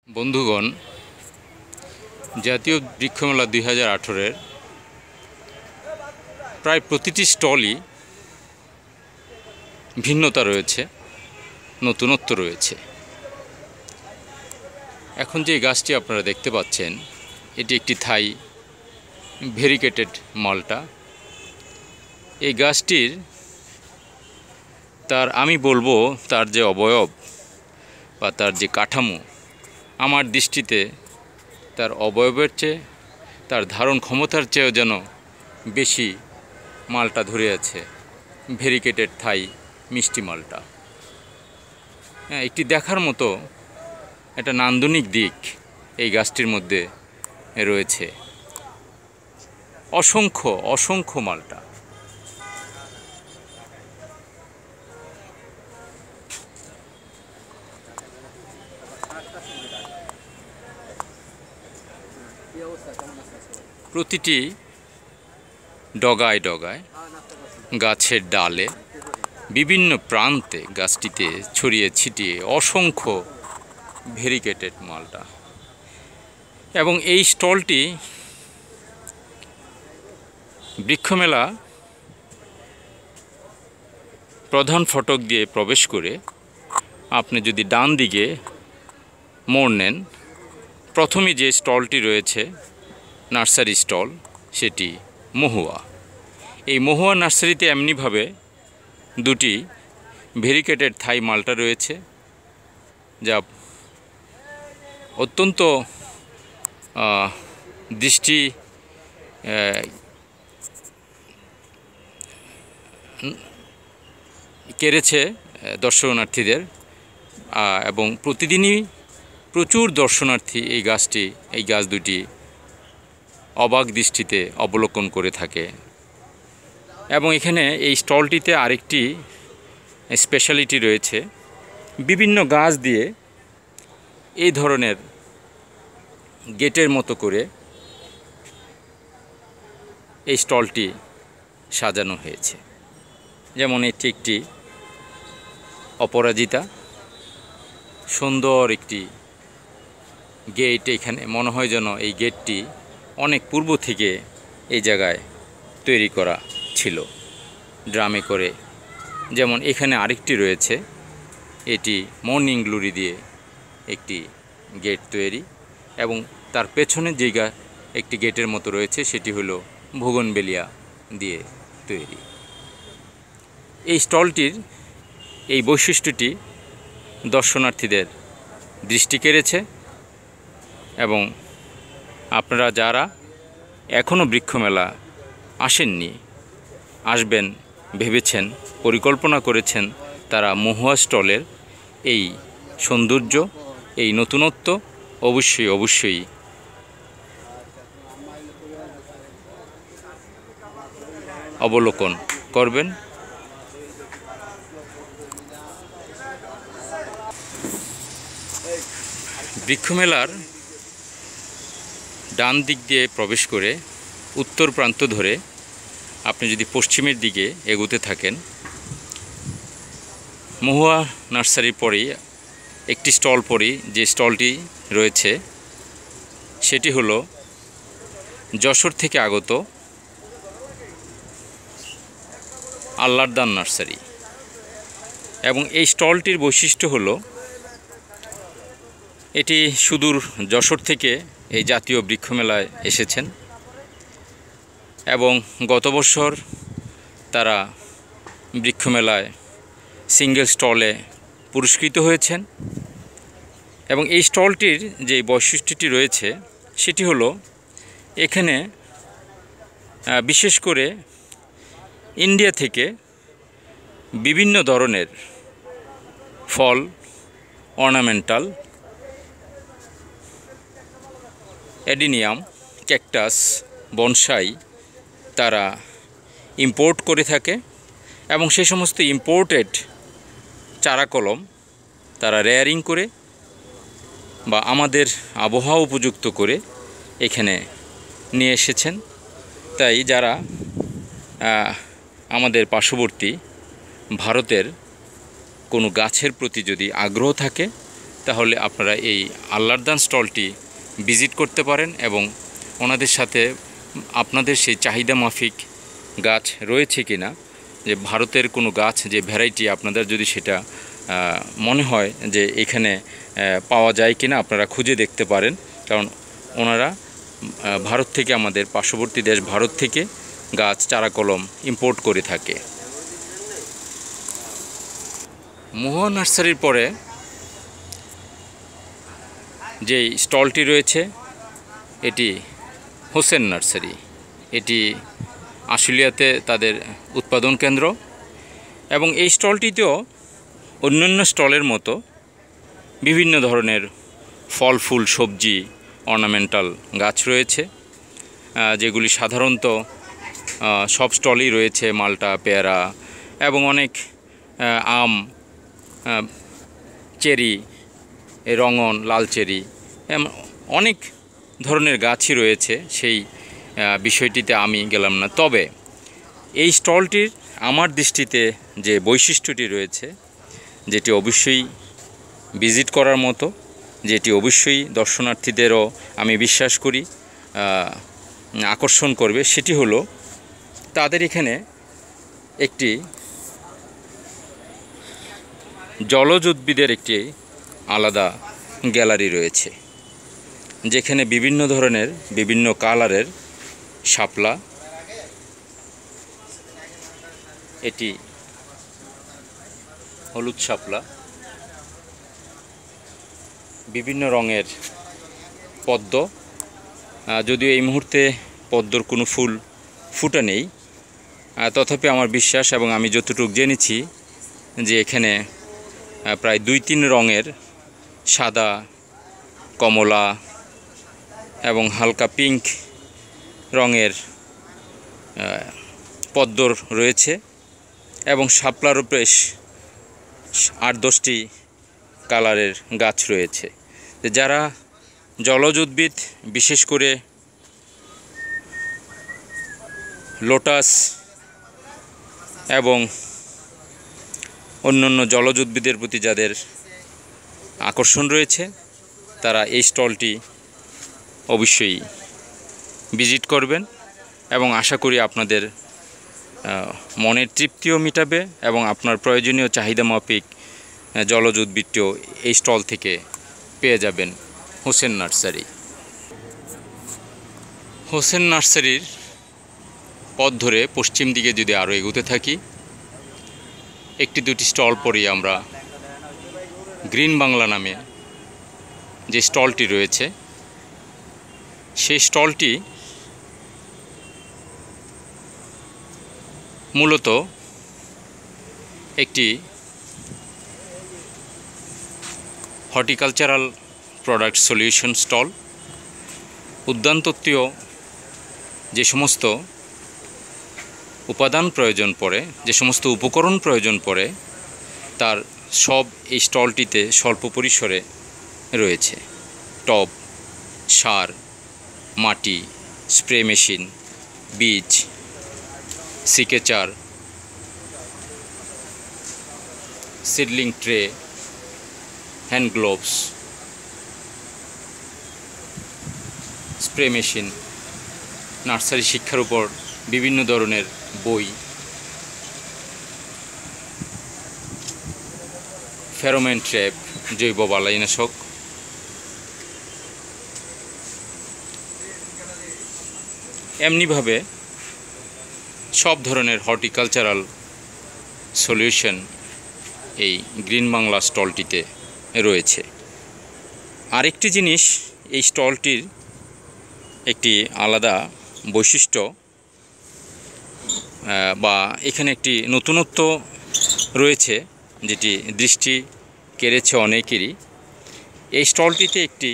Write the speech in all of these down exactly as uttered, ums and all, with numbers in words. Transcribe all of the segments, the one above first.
বন্ধুগণ, জাতীয় বৃক্ষমেলা দুই হাজার আঠেরোর প্রায় প্রতিটি স্টলই ভিন্নতা রয়েছে, নতুনত্ব রয়েছে। এখন যে গাছটি আপনারা দেখতে পাচ্ছেন, এটি একটি থাই ভেরিকেটেড মালটা। এই গাছটির তার আমি বলবো তার যে অবয়ব বা তার যে কাঠামো, আমার দৃষ্টিতে তার অবয়বের চেয়ে তার ধারণ ক্ষমতার চেয়েও যেন বেশি মালটা ধরে আছে। ভেরিকেটেড থাই মিষ্টি মালটা, হ্যাঁ, একটি দেখার মতো একটা নান্দনিক দিক এই গাছটির মধ্যে রয়েছে। অসংখ্য অসংখ্য মালটা। প্রতিটি ডগায় ডগায়, গাছের ডালে, বিভিন্ন প্রান্তে গাছটিতে ছড়িয়ে ছিটিয়ে অসংখ্য ভেরিকেটেড মালটা। এবং এই স্টলটি বৃক্ষমেলা প্রধান ফটক দিয়ে প্রবেশ করে আপনি যদি ডান দিকে মোড় নেন, প্রথমে যে স্টলটি রয়েছে নার্সারি স্টল, সেটি মহুয়া। এই মহুয়া নার্সারিতে এমনিভাবে দুটি ভেরিকেটেড থাই মালটা রয়েছে, যা অত্যন্ত দৃষ্টি কেড়েছে দর্শনার্থীদের, এবং প্রতিদিনই প্রচুর দর্শনার্থী এই গাছটি এই গাছ দুটি অবাক দৃষ্টিতে অবলোকন করে থাকে। এবং এখানে এই স্টলটিতে আরেকটি স্পেশালিটি রয়েছে, বিভিন্ন গাছ দিয়ে এই ধরনের গেটের মতো করে এই স্টলটি সাজানো হয়েছে। যেমন এটি একটি অপরাজিতা, সুন্দর একটি গেট। এখানে মনে হয় যেন এই গেটটি অনেক পূর্ব থেকে এই জায়গায় তৈরি করা ছিল ড্রামে করে। যেমন এখানে আরেকটি রয়েছে, এটি মর্নিং গ্লোরি দিয়ে একটি গেট তৈরি, এবং তার পেছনের জায়গা একটি গেটের মতো রয়েছে, সেটি হলো ভুগনবেলিয়া দিয়ে তৈরি। এই স্টলটির এই বৈশিষ্ট্যটি দর্শনার্থীদের দৃষ্টি কেড়েছে, এবং আপনারা যারা এখনও বৃক্ষমেলা আসেননি, আসবেন ভেবেছেন, পরিকল্পনা করেছেন, তারা মহুয়া স্টলের এই সৌন্দর্য, এই নতুনত্ব অবশ্যই অবশ্যই অবলোকন করবেন। বৃক্ষমেলার ডান দিক দিয়ে প্রবেশ করে উত্তর প্রান্ত ধরে আপনি যদি পশ্চিমের দিকে এগোতে থাকেন, মহুয়া নার্সারির পরেই একটি স্টল পরেই যে স্টলটি রয়েছে, সেটি হলো যশোর থেকে আগত আল্লারদান নার্সারি। এবং এই স্টলটির বৈশিষ্ট্য হলো, এটি সুদূর যশোর থেকে এই জাতীয় বৃক্ষমেলায় এসেছেন, এবং গত বছর তারা বৃক্ষমেলায় সিঙ্গেল স্টলে পুরস্কৃত হয়েছেন। এবং এই স্টলটির যে বৈশিষ্ট্যটি রয়েছে, সেটি হলো এখানে বিশেষ করে ইন্ডিয়া থেকে বিভিন্ন ধরনের ফল, অর্নামেন্টাল, অ্যাডিনিয়াম, ক্যাকটাস, বনসাই তারা ইম্পোর্ট করে থাকে, এবং সেই সমস্ত ইম্পোর্টেড চারা কলম তারা রেয়ারিং করে বা আমাদের আবহাওয়া উপযুক্ত করে এখানে নিয়ে এসেছেন। তাই যারা আমাদের পার্শ্ববর্তী ভারতের কোনো গাছের প্রতি যদি আগ্রহ থাকে, তাহলে আপনারা এই আল্লাহর দান স্টলটি ভিজিট করতে পারেন এবং ওনাদের সাথে আপনাদের সেই চাহিদা মাফিক গাছ রয়েছে কি না, যে ভারতের কোনো গাছ যে ভ্যারাইটি আপনাদের যদি সেটা মনে হয় যে এখানে পাওয়া যায় কি না, আপনারা খুঁজে দেখতে পারেন। কারণ ওনারা ভারত থেকে, আমাদের পার্শ্ববর্তী দেশ ভারত থেকে গাছ চারা কলম ইম্পোর্ট করে থাকে। মহুয়া নার্সারির পরে যে স্টলটি রয়েছে এটি হোসেন নার্সারি। এটি আশুলিয়াতে তাদের উৎপাদন কেন্দ্র এবং এই স্টলটিতেও অন্যান্য স্টলের মতো বিভিন্ন ধরনের ফল ফুল সবজি অর্নামেন্টাল গাছ রয়েছে, যেগুলি সাধারণত সব স্টলেই রয়েছে। মালটা, পেয়ারা এবং অনেক আম, চেরি, রঙন, লাল চেরি, অনেক ধরনের গাছই রয়েছে। সেই বিষয়টিতে আমি গেলাম না। তবে এই স্টলটির আমার দৃষ্টিতে যে বৈশিষ্ট্যটি রয়েছে, যেটি অবশ্যই ভিজিট করার মতো, যেটি অবশ্যই দর্শনার্থীদেরও আমি বিশ্বাস করি আকর্ষণ করবে, সেটি হলো তাদের এখানে একটি জলজ উদ্ভিদের একটি আলাদা গ্যালারি রয়েছে, যেখানে বিভিন্ন ধরনের বিভিন্ন কালারের শাপলা, এটি হলুদ শাপলা, বিভিন্ন রঙের পদ্ম, যদিও এই মুহূর্তে পদ্মর কোনো ফুল ফুটে নেই, তথাপি আমার বিশ্বাস এবং আমি যতটুকু জেনেছি যে এখানে প্রায় দুই তিন রঙের সাদা, কমলা এবং হালকা পিঙ্ক রঙের পদ্মর রয়েছে এবং শাপলারও বেশ আট দশটি কালারের গাছ রয়েছে। যারা জলজ উদ্ভিদ, বিশেষ করে লোটাস এবং অন্যান্য জলজ উদ্ভিদের প্রতি যাদের আকর্ষণ রয়েছে, তারা এই স্টলটি অবশ্যই ভিজিট করবেন এবং আশা করি আপনাদের মনের তৃপ্তিও মেটাবে এবং আপনার প্রয়োজনীয় চাহিদা মাফিক জলজ উদ্ভিদটিও এই স্টল থেকে পেয়ে যাবেন। হোসেন নার্সারি। হোসেন নার্সারির পথ ধরে পশ্চিম দিকে যদি আরও এগোতে থাকি, একটি দুটি স্টল পরেই আমরা গ্রিন বাংলা নামে যে স্টলটি রয়েছে, সেই স্টলটি মূলত একটি হর্টিকালচারাল প্রোডাক্ট সলিউশন স্টল। উদ্যানতত্ত্বীয় যে সমস্ত উপাদান প্রয়োজন পড়ে, যে সমস্ত উপকরণ প্রয়োজন পড়ে, তার সব এই স্টলটিতে স্বল্প পরিসরে রয়েছে। টব, সার, মাটি, স্প্রে মেশিন, বীজ, secateur, seedling tray, hand gloves, spray machine, nursery শিক্ষার উপর বিভিন্ন ধরনের বই, ফেরোমেন ট্র্যাপ, জৈব বালাইনাশক, এমনিভাবে সব ধরনের হর্টিকালচারাল সলিউশন এই গ্রিন বাংলা স্টলটিতে রয়েছে। আরেকটি জিনিস, এই স্টলটির একটি আলাদা বৈশিষ্ট্য বা এখানে একটি নতুনত্ব রয়েছে, যেটি দৃষ্টি কেড়েছে অনেকেরই। এই স্টলটিতে একটি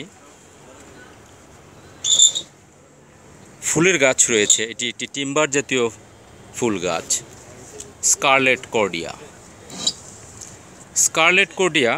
ফুলের গাছ রয়েছে। এটি একটি টিম্বার জাতীয় ফুল গাছ, স্কারলেট কর্ডিয়া। স্কারলেট কর্ডিয়া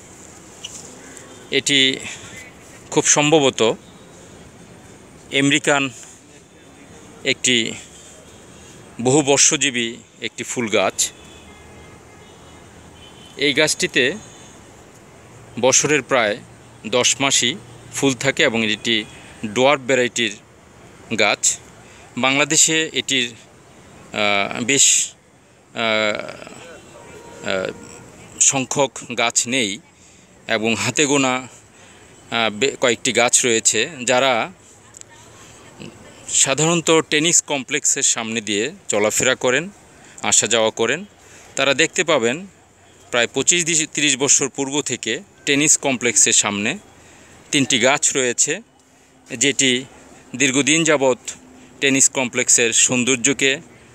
এটি খুব সম্ভবত আমেরিকান একটি বহুবর্ষজীবী একটি ফুল গাছ। এই গাছটিতে বছরের প্রায় দশ মাসই ফুল থাকে এবং এটি ডোয়ার্ফ ভ্যারাইটির গাছ। বাংলাদেশে এটির বেশ সংখ্যক গাছ নেই এবং হাতে গোনা কয়েকটি গাছ রয়েছে। যারা সাধারণত টেনিস কমপ্লেক্সের সামনে দিয়ে চলাফেরা করেন, আসা যাওয়া করেন, তারা দেখতে পাবেন প্রায় পঁচিশ তিরিশ বছর পূর্ব থেকে টেনিস কমপ্লেক্সের সামনে তিনটি গাছ রয়েছে, যেটি দীর্ঘদিন যাবৎ টেনিস কমপ্লেক্সের সৌন্দর্যকে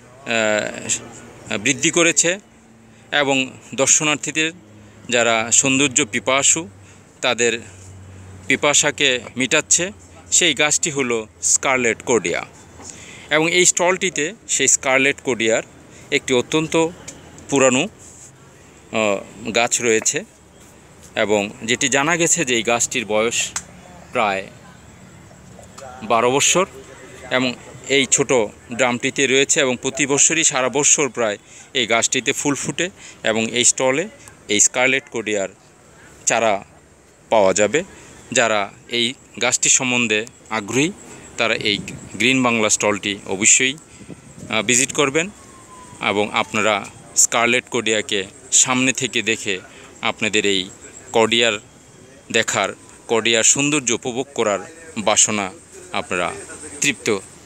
বৃদ্ধি করেছে এবং দর্শনার্থীদের যারা সৌন্দর্য পিপাসু তাদের পিপাসাকে মিটাচ্ছে। সেই গাছটি হলো স্কারলেট কোর্ডিয়া এবং এই স্টলটিতে সেই স্কারলেট কোর্ডিয়ার একটি অত্যন্ত পুরানো গাছ রয়েছে এবং যেটি জানা গেছে যে এই গাছটির বয়স প্রায় বারো বছর এবং এই ছোট ড্রামটিতে রয়েছে এবং প্রতি বছরই সারা বছর প্রায় এই গাছটিতে ফুল ফুটে এবং এই স্টলে এই স্কারলেট কোর্ডিয়ার চারা পাওয়া যাবে। যারা এই গাছটি সম্বন্ধে আগ্রহী তারা এই গ্রিন বাংলা স্টলটি অবশ্যই ভিজিট করবেন এবং আপনারা স্কারলেট কোর্ডিয়াকে সামনে থেকে দেখে আপনাদের এই কোর্ডিয়ার দেখার, কোর্ডিয়ার সৌন্দর্য উপভোগ করার বাসনা আপনারা তৃপ্ত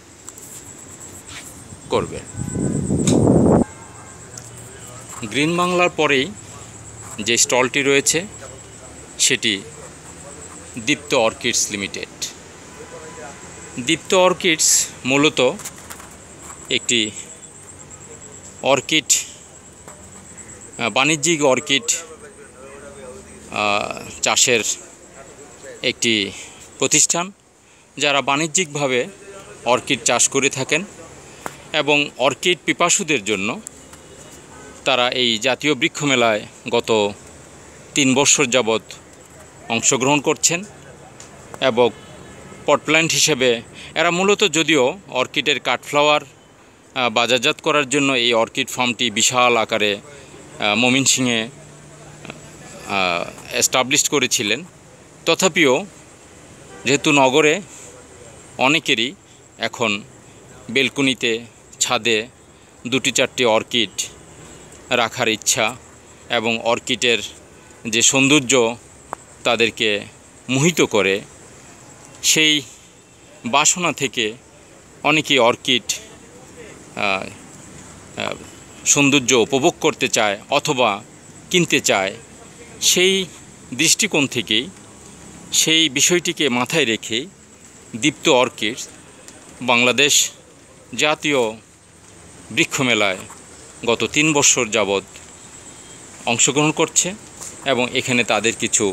করবেন। গ্রিন বাংলার পরেই যে স্টলটি রয়েছে সেটি Dipta orchids limited. Dipta orchids মূলত একটি অর্কিড বাণিজ্যিক অর্কিড চাষের একটি প্রতিষ্ঠান, যারা বাণিজ্যিকভাবে অর্কিড চাষ করে থাকেন এবং অর্কিড পিপাসুদের জন্য তারা এই জাতীয় বৃক্ষ মেলায় গত তিন বছর যাবৎ অংশগ্রহণ করছেন এবং পটপ্ল্যান্ট হিসেবে এরা মূলত, যদিও অর্কিডের কাঠফ্লাওয়ার বাজারজাত করার জন্য এই অর্কিড ফার্মটি বিশাল আকারে ময়মনসিংহে এস্টাবলিশ করেছিলেন, তথাপিও যেহেতু নগরে অনেকেরই এখন বেলকনিতে, ছাদে দুটি চারটি অর্কিড রাখার ইচ্ছা এবং অর্কিডের যে সৌন্দর্য তাদেরকে মোহিত করে, সেই বাসনা থেকে অনেকেই অর্কিড সৌন্দর্য উপভোগ করতে চায় অথবা কিনতে চায়। সেই দৃষ্টিকোণ থেকেই, সেই বিষয়টিকে মাথায় রেখে দীপ্ত অর্কিড বাংলাদেশ জাতীয় বৃক্ষ মেলায় গত তিন বছর যাবৎ অংশগ্রহণ করছে এবং এখানে তাদের কিছু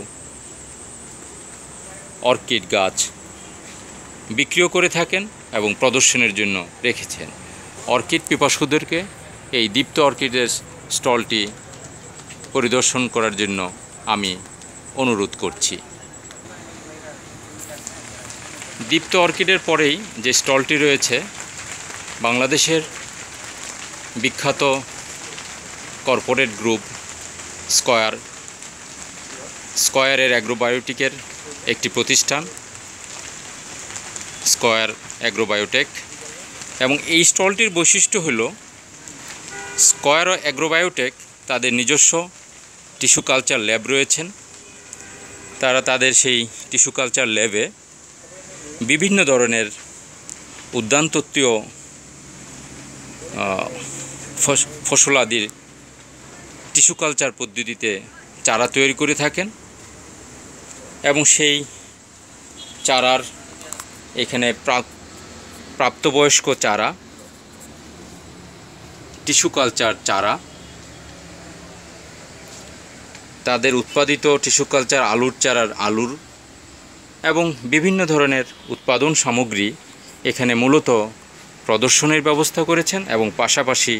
অর্কিড গাছ বিক্রিও করে থাকেন এবং প্রদর্শনের জন্য রেখেছেন। অর্কিড পিপাসুদেরকে এই দীপ্ত অর্কিডের স্টলটি পরিদর্শন করার জন্য আমি অনুরোধ করছি। দীপ্ত অর্কিডের পরেই যে স্টলটি রয়েছে বাংলাদেশের বিখ্যাত কর্পোরেট গ্রুপ স্কয়ার স্কয়ারের অ্যাগ্রোবায়োটিকের একটি প্রতিষ্ঠান, স্কয়ার অ্যাগ্রোবায়োটেক, এবং এই স্টলটির বৈশিষ্ট্য হল স্কয়ার অ্যাগ্রোবায়োটেক তাদের নিজস্ব টিস্যু কালচার ল্যাব রয়েছেন। তারা তাদের সেই টিস্যু কালচার ল্যাবে বিভিন্ন ধরনের উদ্যানতত্ত্বীয় ফসলাদির টিস্যু কালচার পদ্ধতিতে চারা তৈরি করে থাকেন এবং সেই চারার এখানে প্রাপ্তবয়স্ক চারা, টিস্যু কালচার চারা, তাদের উৎপাদিত টিস্যু কালচার আলুর চারার আলুর এবং বিভিন্ন ধরনের উৎপাদন সামগ্রী এখানে মূলত প্রদর্শনের ব্যবস্থা করেছেন এবং পাশাপাশি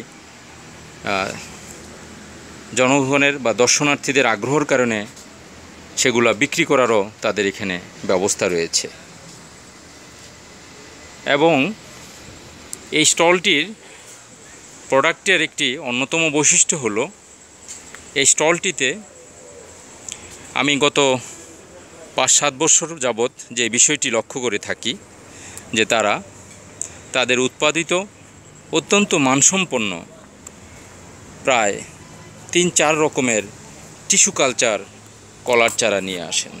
জনগণের বা দর্শনার্থীদের আগ্রহের কারণে সেগুলো বিক্রি করারও তাদের এখানে ব্যবস্থা রয়েছে। এবং এই স্টলটির প্রোডাক্টের একটি অন্যতম বৈশিষ্ট্য হলো এই স্টলটিতে আমি গত পাঁচ সাত বছর যাবৎ যে বিষয়টি লক্ষ্য করে থাকি যে তারা তাদের উৎপাদিত অত্যন্ত মানসম্পন্ন প্রায় তিন চার রকমের টিস্যু কালচার কলার চারা নিয়ে আসেন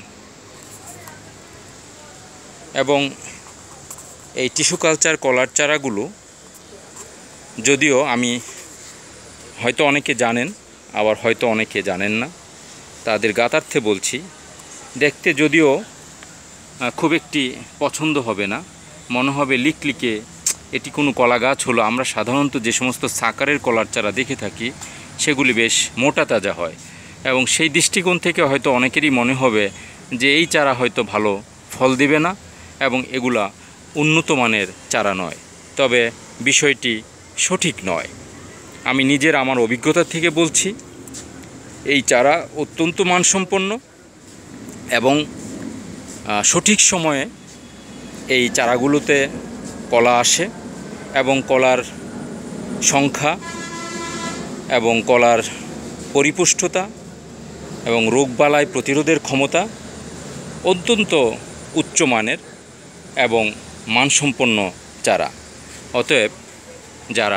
এবং এই টিস্যু কালচার কলার চারাগুলো যদিও আমি হয়তো অনেকে জানেন আবার হয়তো অনেকে জানেন না, তাদের জ্ঞাতার্থে বলছি, দেখতে যদিও খুব একটি পছন্দ হবে না, মনে হবে লিকলিকে এটি কোনো কলা গাছ হলো। আমরা সাধারণত যে সমস্ত সাকারের কলার চারা দেখে থাকি সেগুলি বেশ মোটা তাজা হয় এবং সেই দৃষ্টিকোণ থেকে হয়তো অনেকেরই মনে হবে যে এই চারা হয়তো ভালো ফল দিবে না এবং এগুলা উন্নত মানের চারা নয়। তবে বিষয়টি সঠিক নয়। আমি নিজের আমার অভিজ্ঞতা থেকে বলছি, এই চারা অত্যন্ত মানসম্পন্ন এবং সঠিক সময়ে এই চারাগুলোতে কলা আসে এবং কলার সংখ্যা এবং কলার পরিপুষ্টতা এবং রোগবালাই প্রতিরোধের ক্ষমতা অত্যন্ত উচ্চমানের এবং মানসম্পন্ন চারা। অতএব যারা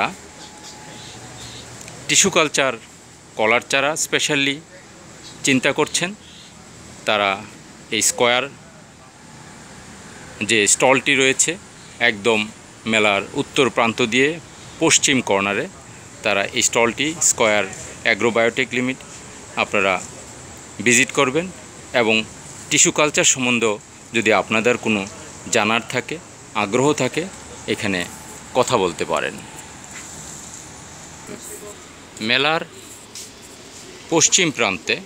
টিস্যু কালচার কলার চারা স্পেশালি চিন্তা করছেন তারা এই স্কয়ার যে স্টলটি রয়েছে একদম মেলার উত্তর প্রান্ত দিয়ে পশ্চিম কর্নারে, তারা এই স্টলটি স্কয়ার অ্যাগ্রোবায়োটেক লিমিট আপনারা ভিজিট করবেন এবং টিস্যু কালচার সম্বন্ধে যদি আপনাদের কোনো জানার থাকে, আগ্রহ থাকে, এখানে কথা বলতে পারেন। মেলার পশ্চিম প্রান্তে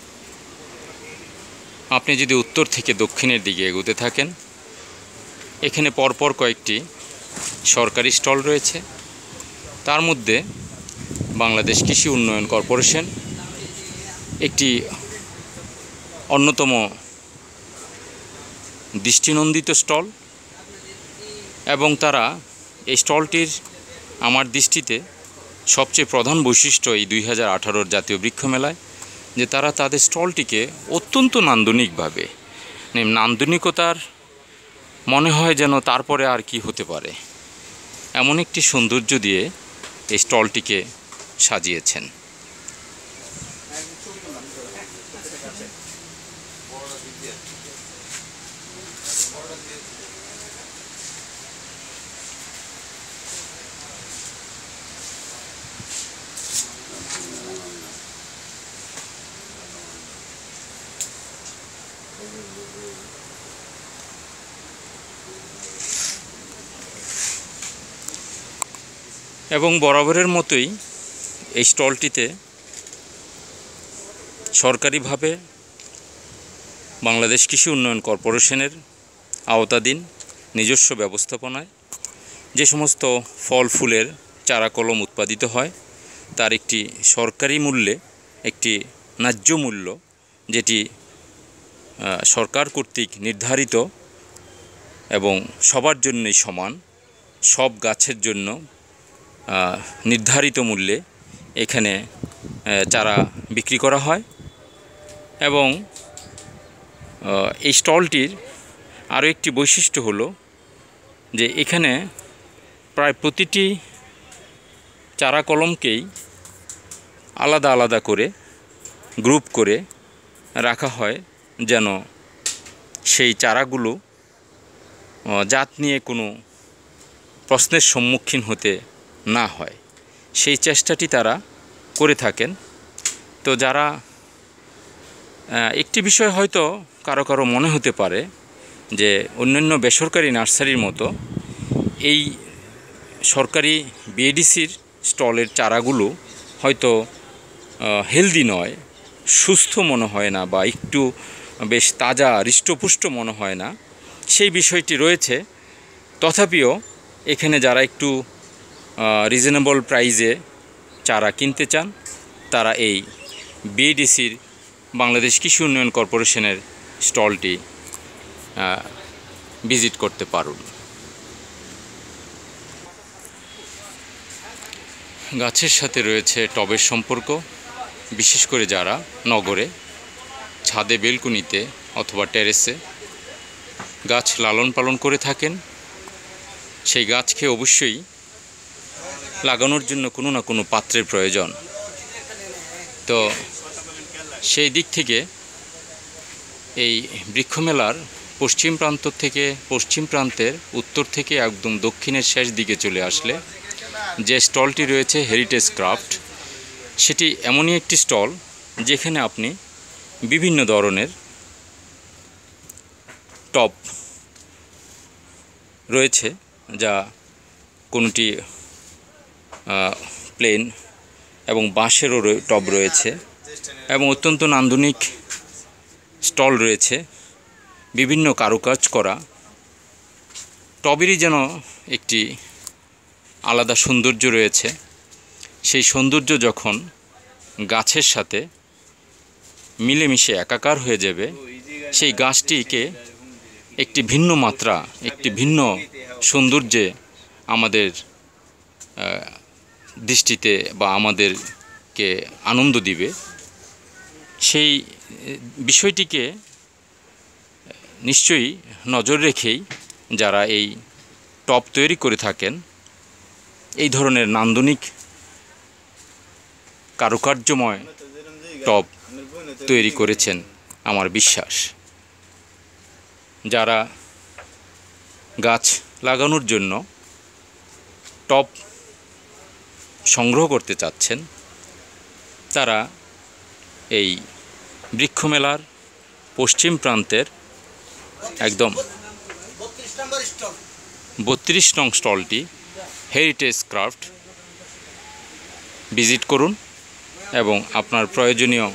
আপনি যদি উত্তর থেকে দক্ষিণের দিকে এগোতে থাকেন, এখানে পরপর কয়েকটি সরকারি স্টল রয়েছে। তার মধ্যে বাংলাদেশ কৃষি উন্নয়ন কর্পোরেশন একটি অন্যতম দৃষ্টিনন্দিত স্টল এবং তারা এই স্টলটির আমার দৃষ্টিতে সবচেয়ে প্রধান বৈশিষ্ট্য এই দুই হাজার আঠারোর জাতীয় বৃক্ষ মেলায় যে তারা তাদের স্টলটিকে অত্যন্ত নান্দনিকভাবে, নান্দনিকতার মনে হয় যেন তারপরে আর কি হতে পারে এমন একটি সৌন্দর্য দিয়ে এই স্টলটিকে সাজিয়েছেন। এবং বরাবরের মতোই এই স্টলটিতে সরকারিভাবে বাংলাদেশ কৃষি উন্নয়ন কর্পোরেশনের আওতাধীন নিজস্ব ব্যবস্থাপনায় যে সমস্ত ফল ফুলের চারা কলম উৎপাদিত হয় তার একটি সরকারি মূল্যে একটি ন্যায্য মূল্য, যেটি সরকার কর্তৃক নির্ধারিত এবং সবার জন্যই সমান, সব গাছের জন্য নির্ধারিত মূল্যে এখানে চারা বিক্রি করা হয়। এবং এই স্টলটির আরও একটি বৈশিষ্ট্য হলো যে এখানে প্রায় প্রতিটি চারা কলমকেই আলাদা আলাদা করে গ্রুপ করে রাখা হয় যেন সেই চারাগুলো জাত নিয়ে কোনো প্রশ্নের সম্মুখীন হতে না হয়, সেই চেষ্টাটি তারা করে থাকেন। তো যারা একটি বিষয় হয়তো কারো কারো মনে হতে পারে যে অন্যান্য বেসরকারি নার্সারির মতো এই সরকারি বিএডিসির স্টলের চারাগুলো হয়তো হেলদি নয়, সুস্থ মনে হয় না বা একটু বেশ তাজা হৃষ্টপুষ্ট মনে হয় না, সেই বিষয়টি রয়েছে। তথাপিও এখানে যারা একটু রিজনেবল প্রাইসে চারা কিনতে চান তারা এই বিএডিসির বাংলাদেশ কৃষি উন্নয়ন কর্পোরেশনের স্টলটি ভিজিট করতে পারুন। গাছের সাথে রয়েছে টবের সম্পর্ক, বিশেষ করে যারা নগরে ছাদে বেলকুনিতে অথবা টেরেসে গাছ লালন পালন করে থাকেন, সেই গাছকে অবশ্যই লাগানোর জন্য কোনো না কোনো পাত্রের প্রয়োজন। তো সেই দিক থেকে এই বৃক্ষমেলার পশ্চিম প্রান্ত থেকে পশ্চিম প্রান্তের উত্তর থেকে একদম দক্ষিণের শেষ দিকে চলে আসলে যে স্টলটি রয়েছে হেরিটেজ ক্রাফট, সেটি এমনই একটি স্টল যেখানে আপনি বিভিন্ন ধরনের টব রয়েছে, যা কোনটি প্লেন এবং বাঁশেরও টব রয়েছে এবং অত্যন্ত নান্দনিক স্টল রয়েছে। বিভিন্ন কারুকাজ করা টবেরই যেন একটি আলাদা সৌন্দর্য রয়েছে। সেই সৌন্দর্য যখন গাছের সাথে মিলেমিশে একাকার হয়ে যাবে, সেই গাছটিকে একটি ভিন্ন মাত্রা, একটি ভিন্ন সৌন্দর্যে আমাদের দৃষ্টিতে বা আমাদেরকে আনন্দ দিবে। সেই বিষয়টিকে নিশ্চয়ই নজর রেখেই যারা এই টব তৈরি করে থাকেন, এই ধরনের নান্দনিক কারুকার্যময় টব তৈরি করেছেন আমার বিশ্বাস। যারা গাছ লাগানোর জন্য টব সংগ্রহ করতে চাচ্ছেন, তারা এই বৃক্ষমেলার পশ্চিম প্রান্তের একদম বত্রিশ নং স্টলটি হেরিটেজ ক্রাফট ভিজিট করুন এবং আপনার প্রয়োজনীয়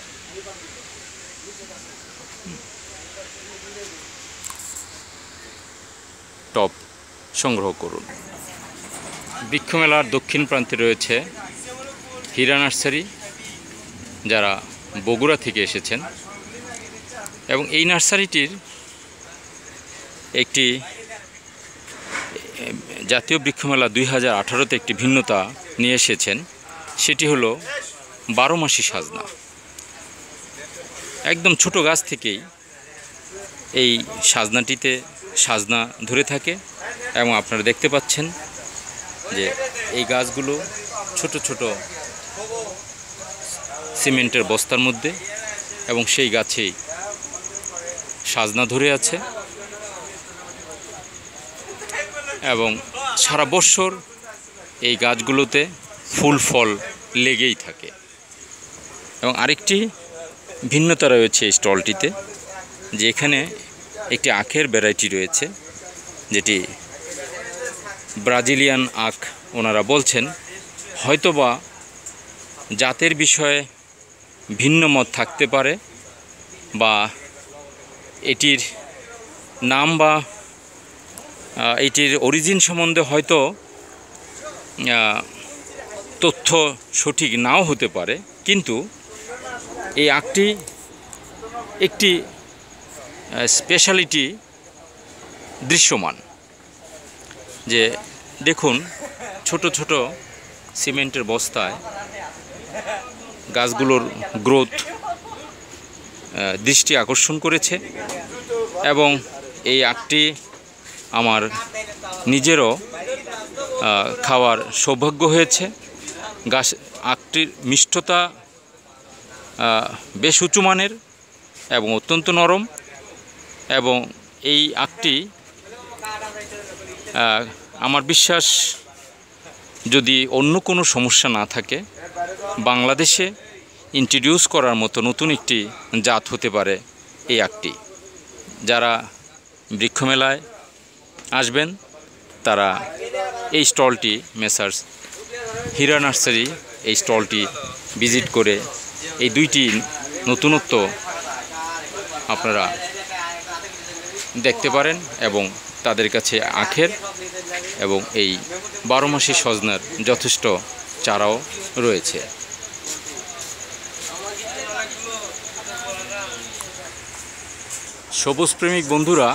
টব সংগ্রহ করুন। বৃক্ষমেলার দক্ষিণ প্রান্তে রয়েছে হীরা নার্সারি, যারা বগুড়া থেকে এসেছেন, এবং এই নার্সারিটির একটি জাতীয় বৃক্ষমেলা দুই হাজার আঠারোতে একটি ভিন্নতা নিয়ে এসেছেন। সেটি হলো বারো মাসি সাজনা। একদম ছোট গাছ থেকেই এই সাজনাটিতে সাজনা ধরে থাকে এবং আপনারা দেখতে পাচ্ছেন যে এই গাছগুলো ছোট ছোট সিমেন্টের বস্তার মধ্যে, এবং সেই গাছেই সাজনা ধরে আছে এবং সারা বছর এই গাছগুলোতে ফুল ফল লেগেই থাকে। এবং আরেকটি ভিন্নতা রয়েছে এই স্টলটিতে, যে এখানে একটি আখের ভ্যারাইটি রয়েছে, যেটি ব্রাজিলিয়ান আখ ওনারা বলছেন। হয়তোবা জাতের বিষয়ে ভিন্ন মত থাকতে পারে, বা এটির নাম বা এটির অরিজিন সম্বন্ধে হয়তো তথ্য সঠিক নাও হতে পারে, কিন্তু এই আখটি একটি স্পেশালিটি দৃশ্যমান। যে দেখুন, ছোট ছোট সিমেন্টের বস্তায় গাছগুলোর গ্রোথ দৃষ্টি আকর্ষণ করেছে, এবং এই আখটি আমার নিজেরও খাওয়ার সৌভাগ্য হয়েছে। গাছ আখটির মিষ্টতা বেশ উঁচু মানের এবং অত্যন্ত নরম, এবং এই আখটি আমার বিশ্বাস যদি অন্য কোনো সমস্যা না থাকে, বাংলাদেশে ইন্ট্রোডিউস করার মতো নতুন একটি জাত হতে পারে এই আখটি। যারা বৃক্ষমেলায় আসবেন তারা এই স্টলটি মেসার্স হীরা নার্সারি এই স্টলটি ভিজিট করে এই দুইটি নতুনত্ব আপনারা দেখতে পারেন, এবং তাদের কাছে আখের এবং এই বারো মাসি সজনার যথেষ্ট চারাও রয়েছে। সবুজ প্রেমিক বন্ধুরা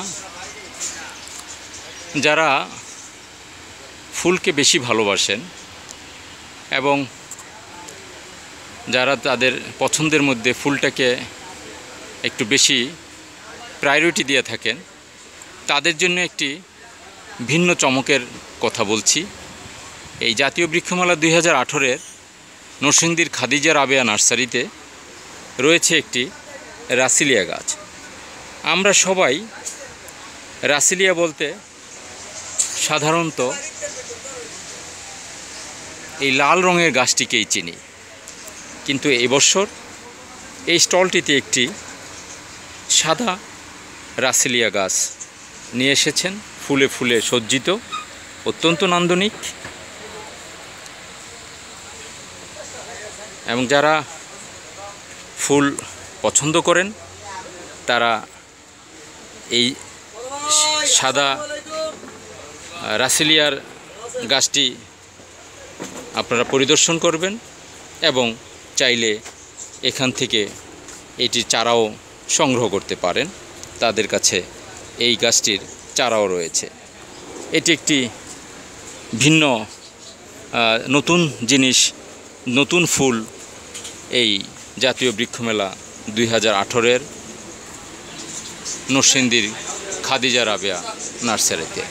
যারা ফুলকে বেশি ভালোবাসেন এবং যারা তাদের পছন্দের মধ্যে ফুলটাকে একটু বেশি প্রায়োরিটি দিয়ে থাকেন, তাদের জন্য একটি ভিন্ন চমকের কথা বলছি। এই জাতীয় বৃক্ষমেলা দুই হাজার আঠেরোর নরসিংদীর খাদিজা রাবেয়া নার্সারিতে রয়েছে একটি রাসিলিয়া গাছ। আমরা সবাই রাসিলিয়া বলতে সাধারণত এই লাল রঙের গাছটিকেই চিনি, কিন্তু এবছর এই স্টলটিতে একটি সাদা রাসিলিয়া গাছ নিয়ে এসেছেন, ফুলে ফুলে সজ্জিত, অত্যন্ত নান্দনিক। এবং যারা ফুল পছন্দ করেন তারা এই সাদা রাসিলিয়ার গাছটি আপনারা পরিদর্শন করবেন এবং চাইলে এখান থেকে এটির চারাও সংগ্রহ করতে পারেন। তাদের কাছে এই গাছটির চারাও রয়েছে। এটি একটি ভিন্ন নতুন জিনিস, নতুন ফুল এই জাতীয় বৃক্ষমেলা দুই হাজার আঠেরোর নরসিংদীর খাদিজা রাবেয়া নার্সারিতে।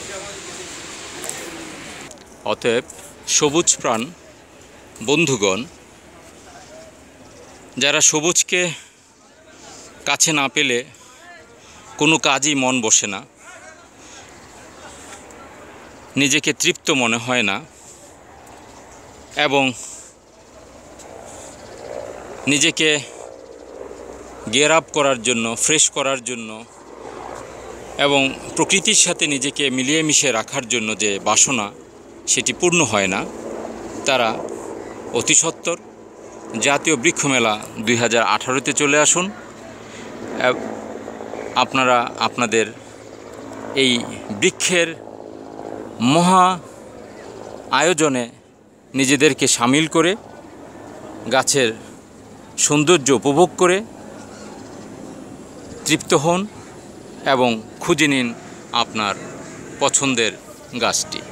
অতএব সবুজ প্রাণ বন্ধুগণ, যারা সবুজকে কাছে না পেলে কোনো কাজই মন বসে না, নিজেকে তৃপ্ত মনে হয় না এবং নিজেকে গিয়ার আপ করার জন্য, ফ্রেশ করার জন্য এবং প্রকৃতির সাথে নিজেকে মিলিয়ে মিশে রাখার জন্য যে বাসনা সেটি পূর্ণ হয় না, তারা অতি সত্বর জাতীয় বৃক্ষমেলা দুই হাজার আঠারোতে চলে আসুন। আপনারা আপনাদের এই বৃক্ষের মহা আয়োজনে নিজেদেরকে সামিল করে গাছের সৌন্দর্য উপভোগ করে তৃপ্ত হন এবং খুঁজে নিন আপনার পছন্দের গাছটি।